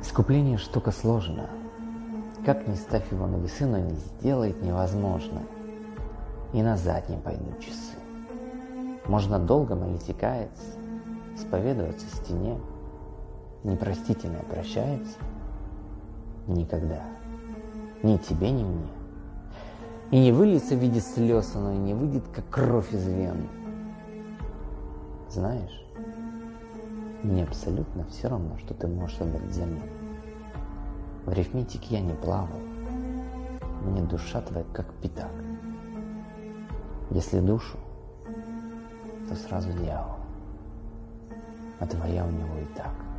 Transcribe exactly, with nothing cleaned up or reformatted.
Искупление штука сложная. Как ни ставь его на весы, но не сделает невозможно. И назад не пойдут часы. Можно долго молить и каяться, исповедоваться стене. Непростительное прощается. Никогда. Ни тебе, ни мне. И не выльется в виде слез, оно и не выйдет, как кровь из вен. Знаешь, мне абсолютно все равно, что ты можешь отдать взамен. В арифметике я не плавал. Мне душа твоя как пятак. Если душу, то сразу дьявол. А твоя у него и так.